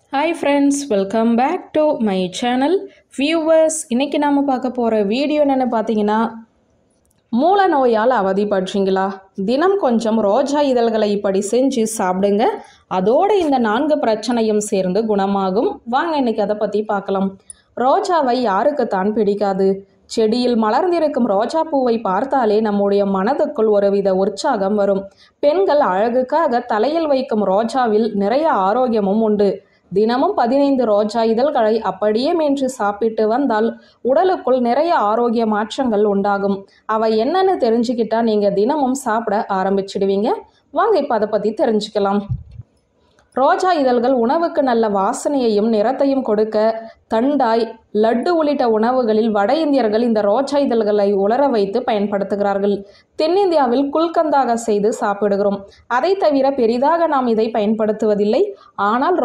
Hi friends, welcome back to my channel. Viewers, இன்னைக்கு நாம பார்க்க போற வீடியோ என்னன்னு பார்த்தீங்கன்னா, மூல நோயால் அவதிப்படுறீங்களா? தினம் கொஞ்சம் ரோஜா இதழ்களை இப்படி செஞ்சு சாப்பிடுங்க. அதோட இந்த 4 பிரச்சனையும் சேர்ந்து குணமாகும். வாங்க இன்னைக்கு அதை பத்தி பார்க்கலாம். ரோஜாவை யாருக்கு தான் பிடிக்காது? செடியில் மலர்ந்திருக்கும் ரோஜா பூவை பார்த்தாலே நம்முடைய மனதுக்குள் ஒருவித உற்சாகம் வரும். பெண்கள் அழகுக்காக தலையில் வைக்கும் ரோஜாவில் நிறைய ஆரோக்கியமும் உண்டு. தினமும் 15 ரோஜா இதழ்களை அப்படியே மென்று சாப்பிட்டு வந்தால் உடலுக்குள் நிறைய ஆரோக்கிய மாற்றங்கள் உண்டாகும். அவை என்னன்னு தெரிஞ்சுக்கிட்டா நீங்க தினமும் சாப்பிட ஆரம்பிச்சிடுவீங்க. வாங்க இப்ப அதை பத்தி தெரிஞ்சுக்கலாம். ரோஜா இதழ்கள் உணவுக்கு நல்ல வாசனையையும் நிறத்தையும் கொடுக்க தண்டாய், லட்டு உள்ளிட்ட உணவுகளில் வட இந்தியர்கள் இந்த ரோஜா இதழ்களை உலர வைத்து பயன்படுத்துகிறார்கள். தென்னிந்தியாவில் குல்கந்தாக செய்து சாப்பிடுகிறோம். அதை தவிர பெரிதாக நாம் இதை பயன்படுத்துவதில்லை. ஆனால்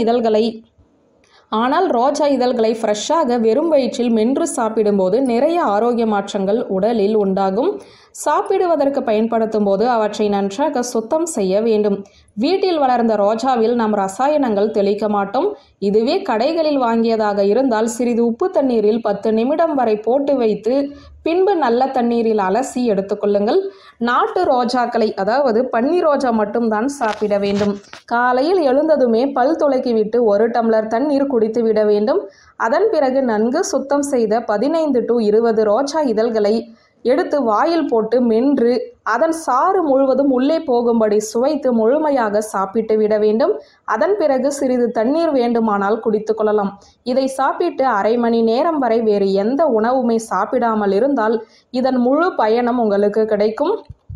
ரோஜா இதழ்களை ஃப்ரெஷ்ஷாக வெறும் வயிற்றில் மென்று சாப்பிடும்போது நிறைய ஆரோக்கிய மாற்றங்கள் உடலில் உண்டாகும். சாப்பிடுவதற்கு பயன்படுத்தும் போது அவற்றை நன்றாக சுத்தம் செய்ய வேண்டும். வீட்டில் வளர்ந்த ரோஜாவில் நாம் ரசாயனங்கள் தெளிக்க மாட்டோம். இதுவே கடைகளில் வாங்கியதாக இருந்தால் சிறிது உப்பு தண்ணீரில் 10 நிமிடம் வரை போட்டு வைத்து பின்பு நல்ல தண்ணீரில் அலசி எடுத்துக்கொள்ளுங்கள். நாட்டு ரோஜாக்களை, அதாவது பன்னீர் ரோஜா மட்டும்தான் சாப்பிட வேண்டும். காலையில் எழுந்ததுமே பல் துலக்கிவிட்டு 1 டம்ளர் தண்ணீர் குடித்து விட வேண்டும். அதன் பிறகு நன்கு சுத்தம் செய்த 15 to 20 ரோஜா இதழ்களை எடுத்து வாயில் போட்டு மென்று அதன் சாறு முழுவதும் உள்ளே போகும்படி சுவைத்து முழுமையாக சாப்பிட்டு விட வேண்டும். அதன் பிறகு சிறிது தண்ணீர் வேண்டுமானால் குடித்து கொள்ளலாம். இதை சாப்பிட்டு அரை மணி நேரம் வரை வேறு எந்த உணவுமே சாப்பிடாமல் இருந்தால் இதன் முழு பயனும் உங்களுக்கு கிடைக்கும்.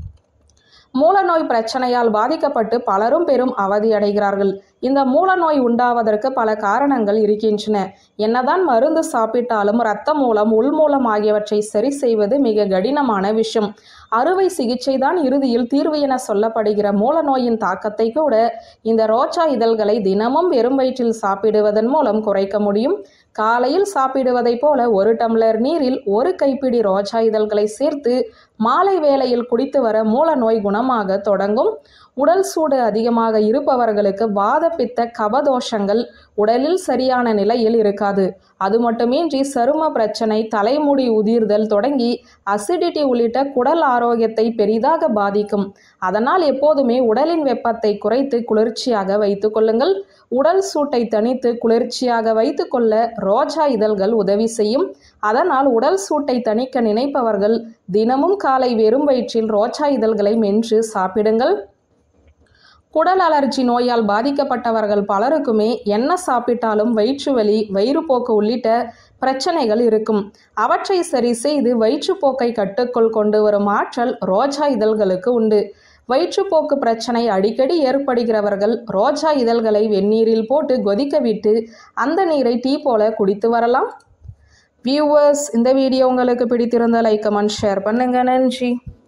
மூலநோய் பிரச்சனையால் பாதிக்கப்பட்டு பலரும் பெரும் அவதி அடைகிறார்கள். இந்த மூலநோய் உண்டாவதற்கு பல காரணங்கள் இருக்கின்றன. என்னதான் மருந்து சாப்பிட்டாலும் இரத்த மூலம், உள்மூலம் ஆகியவற்றை சரி செய்வது மிக கடினமான விஷயம். அறுவை சிகிச்சை தான் இறுதியில் தீர்வு என சொல்லப்படுகிற மூலநோயின் தாக்கத்தை கூட இந்த ரோஜா இதழ்களை தினமும் வெறும் வயிற்றில் சாப்பிடுவதன் மூலம் குறைக்க முடியும். காலையில் சாப்பிடுவதை போல 1 டம்ளர் நீரில் 1 கைப்பிடி ரோஜா இதழ்களை சேர்த்து மாலை வேளையில் குடித்து வர மூலநோய் குணமாக தொடங்கும். உடல் சூடு அதிகமாக இருப்பவர்களுக்கு வாத பித்த கபதோஷங்கள் உடலில் சரியான நிலையில் இருக்காது. அது மட்டுமின்றி சரும பிரச்சனை, தலைமுடி உதிர்தல் தொடங்கி அசிடிட்டி உள்ளிட்ட குடல் ஆரோக்கியத்தை பெரிதாக பாதிக்கும். அதனால் எப்போதுமே உடலின் வெப்பத்தை குறைத்து குளிர்ச்சியாக வைத்துக் கொள்ளுங்கள். உடல் சூட்டை தணித்து குளிர்ச்சியாக வைத்துக்கொள்ள ரோஜா இதழ்கள் உதவி செய்யும். அதனால் உடல் சூட்டை தணிக்க நினைப்பவர்கள் தினமும் காலை வெறும் வயிற்றில் ரோஜா இதழ்களை மென்று சாப்பிடுங்கள். குடல் அலர்ஜி நோயால் பாதிக்கப்பட்டவர்கள் பலருக்குமே என்ன சாப்பிட்டாலும் வயிற்று வலி, வயிறுப்போக்கு உள்ளிட்ட பிரச்சனைகள் இருக்கும். அவற்றை சரி செய்து வயிற்றுப்போக்கை கட்டுக்குள் கொண்டு வரும் ஆற்றல் ரோஜா இதழ்களுக்கு உண்டு. வயிற்றுப்போக்கு பிரச்சனை அடிக்கடி ஏற்படுகிறவர்கள் ரோஜா இதழ்களை வெந்நீரில் போட்டு கொதிக்க விட்டு அந்த நீரை டீ போல குடித்து வரலாம். வியூவர்ஸ், இந்த வீடியோ உங்களுக்கு பிடித்திருந்தால் லைக், கமெண்ட், ஷேர் பண்ணுங்க. நன்றி.